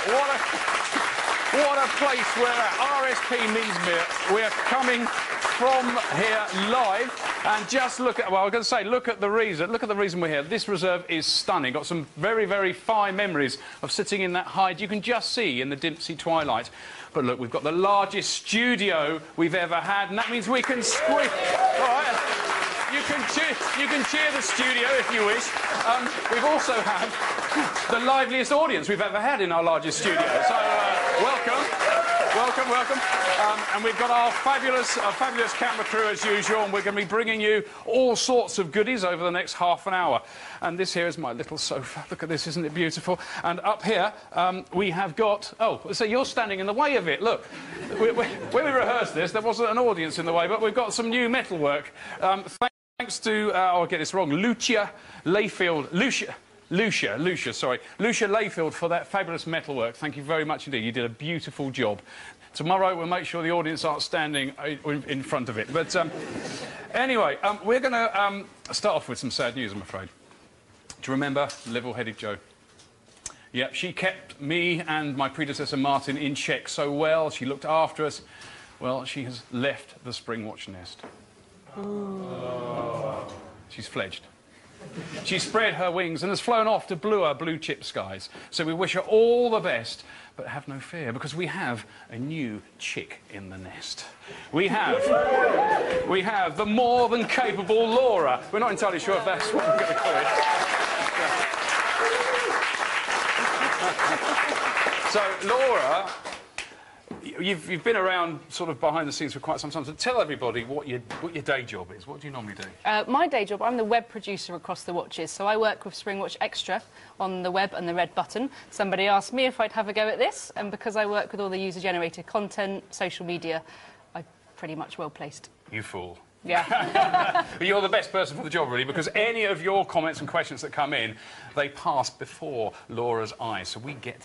What a place we're at. RSP Minsmere. We're coming from here live. And just look at, well, I was going to say, look at the reason. Look at the reason we're here. This reserve is stunning. Got some very, very fine memories of sitting in that hide. You can just see in the dimpsy twilight. But look, we've got the largest studio we've ever had, and that means we can squeeze. All right. You can cheer the studio if you wish. We've also had the liveliest audience we've ever had in our largest studio. So, welcome. And we've got our fabulous camera crew as usual, and we're going to be bringing you all sorts of goodies over the next half an hour. And this here is my little sofa. Look at this, isn't it beautiful? And up here, we have got... Oh, so you're standing in the way of it. Look, when we rehearsed this, there wasn't an audience in the way, but we've got some new metalwork. Thanks to, I'll get this wrong, Lucia Layfield for that fabulous metalwork. Thank you very much indeed. You did a beautiful job. Tomorrow we'll make sure the audience aren't standing in front of it. But anyway, we're going to start off with some sad news, I'm afraid. Do you remember Level-Headed Jo? Yep, she kept me and my predecessor Martin in check so well. She looked after us. Well, she has left the Springwatch nest. Oh. She's fledged. She spread her wings and has flown off to bluer blue-chip skies. So we wish her all the best, but have no fear, because we have a new chick in the nest. We have the more than capable Laura. We're not entirely sure if that's what we're going to call it. So, Laura, you've been around sort of behind the scenes for quite some time, so tell everybody what your day job is. What do you normally do? My day job, I'm the web producer across the watches, so I work with Springwatch Extra on the web and the red button. Somebody asked me if I'd have a go at this, and because I work with all the user-generated content, social media, I'm pretty much well-placed. You fool. Yeah. You're the best person for the job, really, because any of your comments and questions that come in, they pass before Laura's eyes. So we get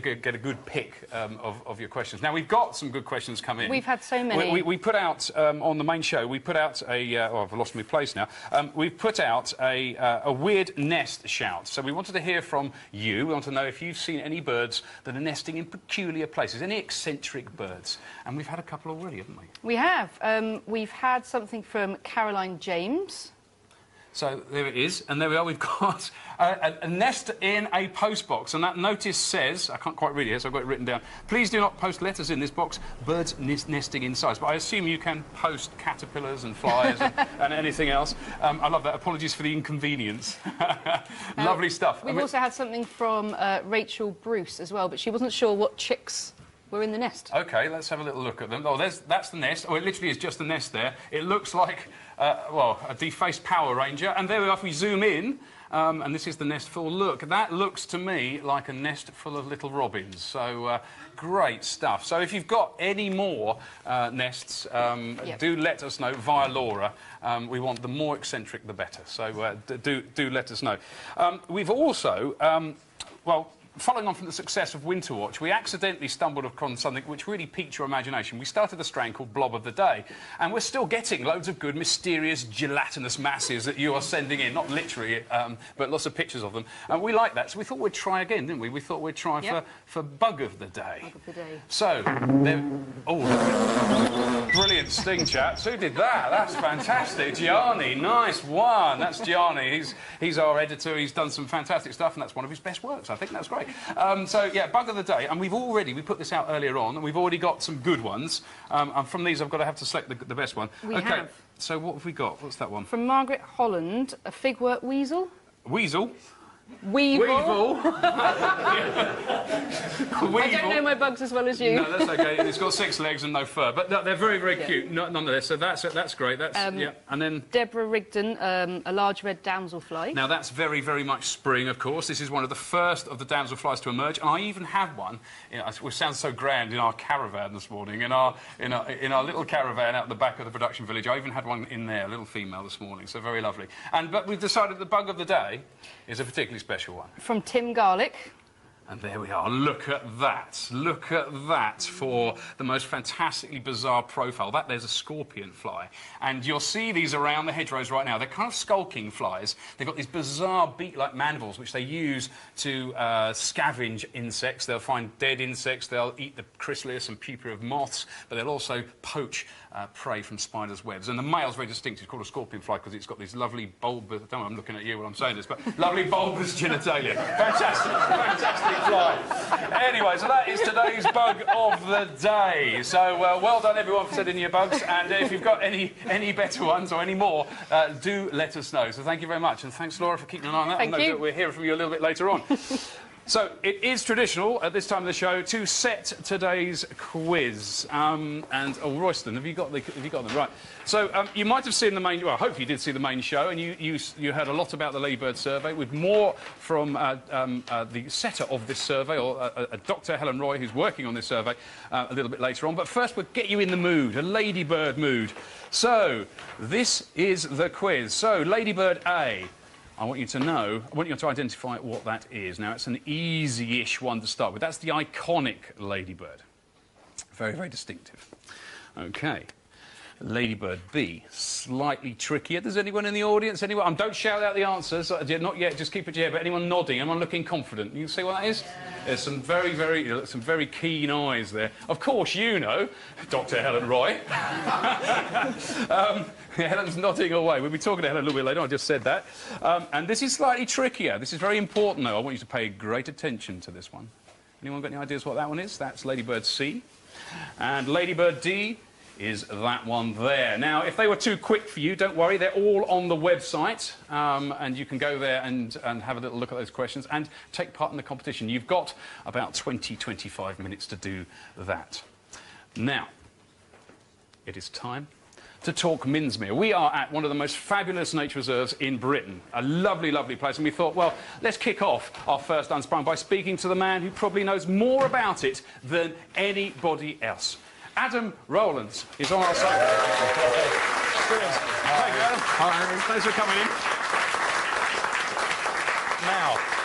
a good pick of your questions. Now, we've got some good questions come in. We've had so many. We put out, on the main show, we put out a... oh, I've lost my place now. We've put out a weird nest shout. So we wanted to hear from you. We want to know if you've seen any birds that are nesting in peculiar places, any eccentric birds. And we've had a couple already, haven't we? We have. We've had something from Caroline James. So there it is, and there we are. We've got a nest in a post box, and that notice says, I can't quite read it here, so I've got it written down. Please do not post letters in this box. Birds nesting inside. But I assume you can post caterpillars and flies and anything else. I love that. Apologies for the inconvenience. Lovely stuff. We've also had something from Rachel Bruce as well, but she wasn't sure what chicks were in the nest. OK, let's have a little look at them. Oh, that's the nest. Oh, it literally is just the nest there. It looks like, well, a defaced Power Ranger. And there we are, if we zoom in, and this is the nest full. Look, that looks to me like a nest full of little robins. So, great stuff. So if you've got any more nests, do let us know via Laura. We want the more eccentric, the better. So do let us know. We've also, well... Following on from the success of Winter Watch, we accidentally stumbled upon something which really piqued your imagination. We started a strain called Blob of the Day, and we're still getting loads of good, mysterious, gelatinous masses that you are sending in. Not literally, but lots of pictures of them. And we like that, so we thought we'd try again, didn't we? We thought we'd try for Bug of the Day. Bug of the Day. So, oh, brilliant sting, chaps. Who did that? That's fantastic. Gianni, nice one. That's Gianni. He's our editor. He's done some fantastic stuff, and that's one of his best works. I think that's great. So, yeah, Bug of the Day. And we put this out earlier on, and we've already got some good ones. And from these, I've got to have to select the best one. We have. So what have we got? What's that one? From Margaret Holland, a figwork weasel. Weasel? Weevil. Weevil. I don't know my bugs as well as you. No, that's OK. It's got 6 legs and no fur. But they're very, very cute, nonetheless. So that's great. That's, yeah. And then... Deborah Rigdon, a large red damselfly. Now, that's very, very much spring, of course. This is one of the first of the damselflies to emerge. And I even have one, which sounds so grand, in our caravan this morning. In our little caravan out the back of the production village. I even had one in there, a little female this morning. So very lovely. But we've decided the Bug of the Day is a particularly special one. From Tim Garlick. And there we are. Look at that. Look at that for the most fantastically bizarre profile. There's a scorpion fly. And you'll see these around the hedgerows right now. They're kind of skulking flies. They've got these bizarre beak-like mandibles which they use to scavenge insects. They'll find dead insects. They'll eat the chrysalis and pupa of moths, but they'll also poach prey from spiders' webs. And the male's very distinct. It's called a scorpion fly because it's got these lovely bulbous... I don't know, I'm looking at you while I'm saying this, but lovely bulbous genitalia. Fantastic, fantastic fly. Anyway, so that is today's bug of the day. So well done everyone for sending your bugs, and if you've got any better ones or any more, do let us know. So thank you very much, and thanks Laura for keeping an eye on that. Thank you. We'll hear from you a little bit later on. So it is traditional at this time of the show to set today's quiz. Oh, Royston, have you got them right? So you might have seen the main. Well, hopefully you did see the main show, and you heard a lot about the Ladybird survey, with more from the setter of this survey, or Dr. Helen Roy, who's working on this survey, a little bit later on. But first, we'll get you in the mood, a Ladybird mood. So this is the quiz. So Ladybird A. I want you to identify what that is. Now, it's an easy-ish one to start with. That's the iconic Ladybird. Very, very distinctive. OK. Ladybird B, slightly trickier. Does anyone in the audience, anyone? Don't shout out the answers. Not yet, just keep it to you. But anyone nodding, anyone looking confident? You see what that is? There's some very keen eyes there. Of course, you know, Dr. Helen Roy. Helen's nodding away. We'll be talking to Helen a little bit later. I just said that. And this is slightly trickier. This is very important, though. I want you to pay great attention to this one. Anyone got any ideas what that one is? That's Ladybird C. And Ladybird D is that one there. Now, if they were too quick for you, don't worry. They're all on the website, and you can go there and have a little look at those questions and take part in the competition. You've got about 20-25 minutes to do that. Now, it is time to talk Minsmere. We are at one of the most fabulous nature reserves in Britain. A lovely, lovely place. And we thought, well, let's kick off our first Unsprung by speaking to the man who probably knows more about it than anybody else. Adam Rowlands is on our side. Brilliant. Thank you, Adam. Hi. Thanks for coming in. Now,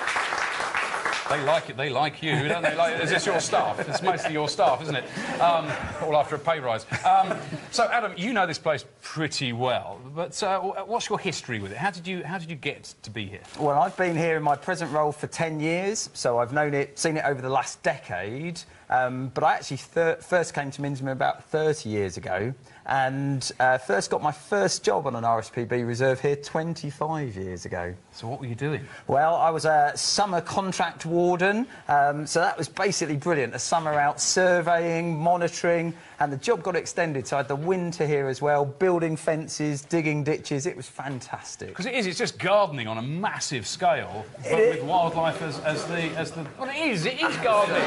they like it, they like you, don't they? Is this your staff? It's mostly your staff, isn't it? All after a pay rise. So, Adam, you know this place pretty well, but what's your history with it? How did you get to be here? Well, I've been here in my present role for 10 years, so I've seen it over the last decade. But I actually first came to Minsmere about 30 years ago, and first got my first job on an RSPB reserve here 25 years ago. So what were you doing? Well, I was a summer contract warden, so that was basically brilliant. A summer out surveying, monitoring, and the job got extended, so I had the winter here as well, building fences, digging ditches. It was fantastic. Because it's just gardening on a massive scale, but with wildlife as the... Well, it is gardening.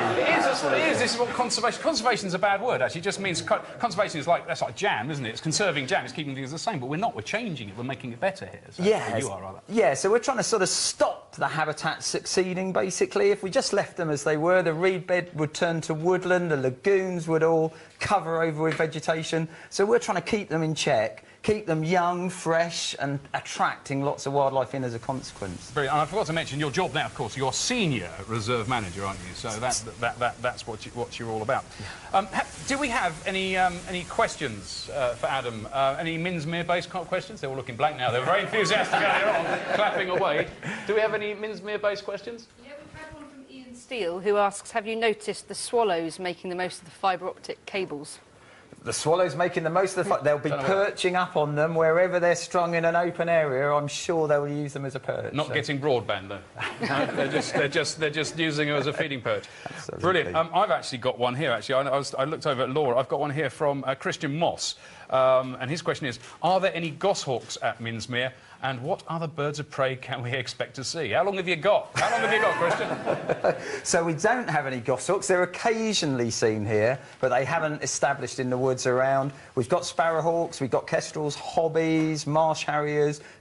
It is. This is what conservation's a bad word, actually. It just means conservation is that's like jam, isn't it? It's conserving jam, it's keeping things the same, but we're not. We're changing it. We're making it better here. So yeah, you are, rather. Yeah, so we're trying to sort of stop the habitat succeeding, basically. If we just left them as they were, the reed bed would turn to woodland, the lagoons would all cover over with vegetation. So we're trying to keep them in check, keep them young, fresh, and attracting lots of wildlife in as a consequence. Brilliant. And I forgot to mention your job now, of course. You're senior reserve manager, aren't you? So that's what you're all about. Yeah. Do we have any questions for Adam? Any Minsmere-based questions? They're all looking blank now. They're very enthusiastic earlier on, clapping away. Do we have any Minsmere-based questions? Yeah, we've had one from Ian Steele, who asks, have you noticed the swallows making the most of the fibre optic cables? The swallows making the most of the... They'll be perching up on them wherever they're strung in an open area. I'm sure they'll use them as a perch. Not getting broadband, though. No, they're just using them as a feeding perch. Absolutely. Brilliant. I've actually got one here, actually. I looked over at Laura. I've got one here from Christian Moss. And his question is, are there any goshawks at Minsmere? And what other birds of prey can we expect to see? How long have you got? How long have you got, Christian? So we don't have any goshawks. They're occasionally seen here, but they haven't established in the woods around. We've got sparrowhawks, we've got kestrels, hobbies, marsh harriers,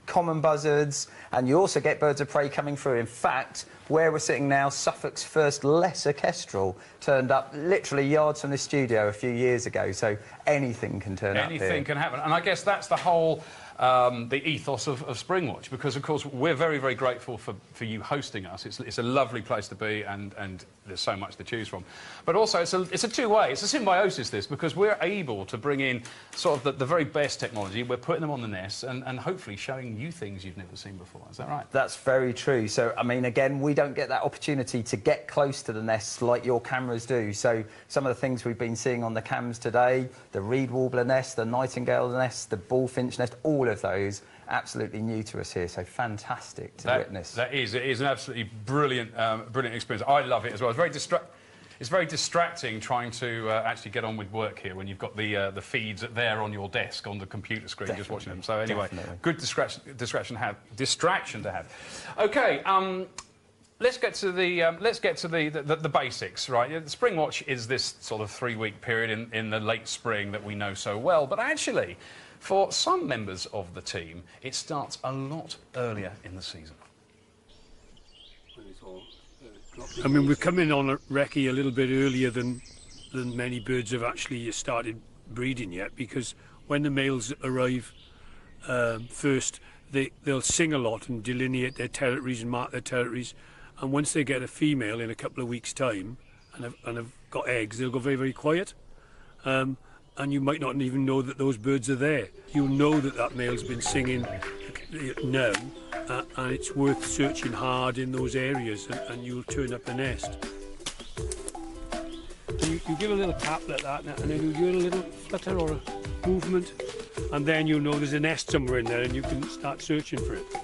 common buzzards, and you also get birds of prey coming through. In fact, where we're sitting now, Suffolk's first lesser kestrel turned up literally yards from the studio a few years ago, so anything can turn up here. Anything can happen, and I guess that's the whole the ethos of Springwatch, because of course we're very, very grateful for you hosting us. It's a lovely place to be, and there's so much to choose from. But also it's a two-way, it's a symbiosis, this, because we're able to bring in sort of the very best technology. We're putting them on the nest and hopefully showing you things you've never seen before. Is that right? That's very true. So, I mean, again, we don't get that opportunity to get close to the nests like your cameras do. So some of the things we've been seeing on the cams today, the reed warbler nest, the nightingale nest, the bullfinch nest, all of those absolutely new to us here, so fantastic to witness. It is an absolutely brilliant, brilliant experience. I love it as well. It's very distracting trying to actually get on with work here when you've got the feeds there on your desk on the computer screen. Definitely. Just watching them. So anyway, definitely. Good distraction to have. Okay. Let's get to the basics, right? The Springwatch is this sort of 3-week period in the late spring that we know so well, but actually, for some members of the team, it starts a lot earlier in the season. I mean, we're coming on a recce a little bit earlier than many birds have actually started breeding yet, because when the males arrive first, they'll sing a lot and delineate their territories and mark their territories, and once they get a female in a couple of weeks' time and have got eggs, they'll go very, very quiet. And you might not even know that those birds are there. You'll know that male's been singing now, and it's worth searching hard in those areas, and you'll turn up the nest. You give a little tap like that, and then you do a little flutter or a movement, and then you'll know there's a nest somewhere in there, and you can start searching for it.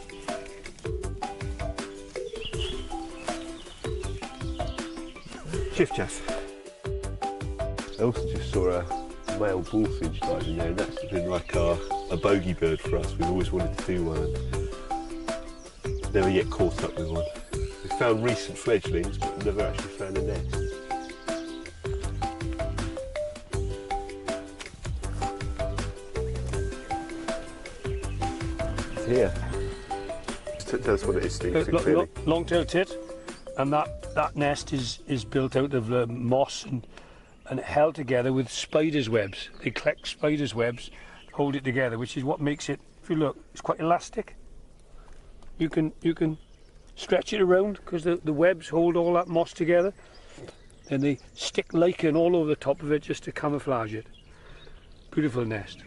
Chiff chaff. I also just saw a male bullfinch diving there, and that's been like a bogey bird for us. We've always wanted to do one, and never yet caught up with one. We've found recent fledglings, but we've never actually found a nest. It's here. Just tell us what it is, Steve. Long-tailed tit, and that nest is built out of moss and held together with spiders' webs. They collect spiders' webs, hold it together, which is what makes it, if you look, it's quite elastic. You can stretch it around because the webs hold all that moss together. Then they stick lichen all over the top of it just to camouflage it. Beautiful nest.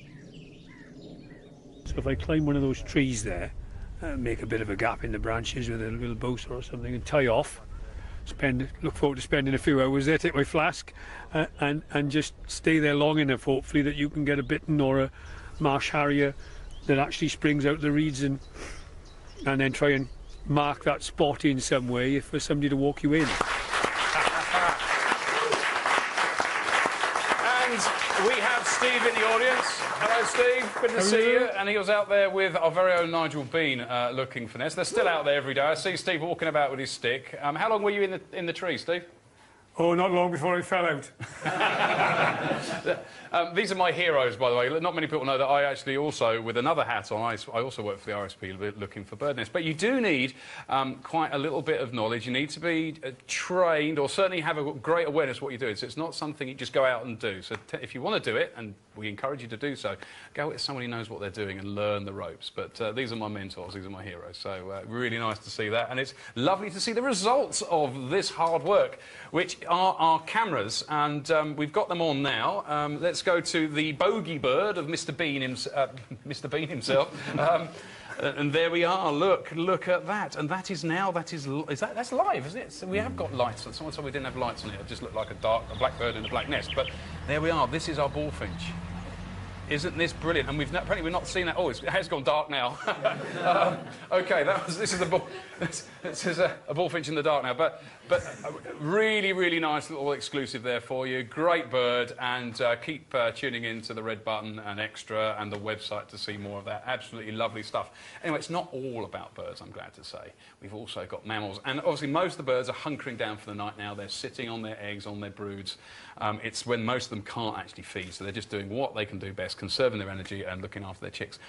So if I climb one of those trees there, make a bit of a gap in the branches with a little bowser or something and tie off, look forward to spending a few hours there, take my flask and just stay there long enough, hopefully, that you can get a bittern or a marsh harrier that actually springs out the reeds, and then try and mark that spot in some way for somebody to walk you in. And we have Steve in the audience. Hello, Steve. Good to see you. And he was out there with our very own Nigel Bean looking for nests. They're still out there every day. I see Steve walking about with his stick. How long were you in the tree, Steve? Oh, not long before I fell out. These are my heroes, by the way. Not many people know that I actually also, with another hat on, I also work for the RSPB looking for bird nests. But you do need quite a little bit of knowledge. You need to be trained, or certainly have a great awareness of what you're doing. So it's not something you just go out and do. So if you want to do it, and we encourage you to do so, go with someone who knows what they're doing and learn the ropes. But these are my mentors, these are my heroes. So really nice to see that. And it's lovely to see the results of this hard work, which are our cameras. And we've got them on now. Let's go to the bogey bird of Mr. Bean himself. And there we are. Look at that. And that is now. That's live, isn't it? So we have got lights. Someone said we didn't have lights on it. It just looked like a black bird in a black nest. But there we are. This is our bullfinch. Isn't this brilliant? And apparently we've not seen that. Oh, it has gone dark now. OK, this is a bullfinch in the dark now. But really, really nice little exclusive there for you. Great bird, and keep tuning in to the red button and extra and the website to see more of that. Absolutely lovely stuff. Anyway, it's not all about birds, I'm glad to say. We've also got mammals, and obviously most of the birds are hunkering down for the night now. They're sitting on their eggs, on their broods. It's when most of them can't actually feed, so they're just doing what they can do best, conserving their energy and looking after their chicks.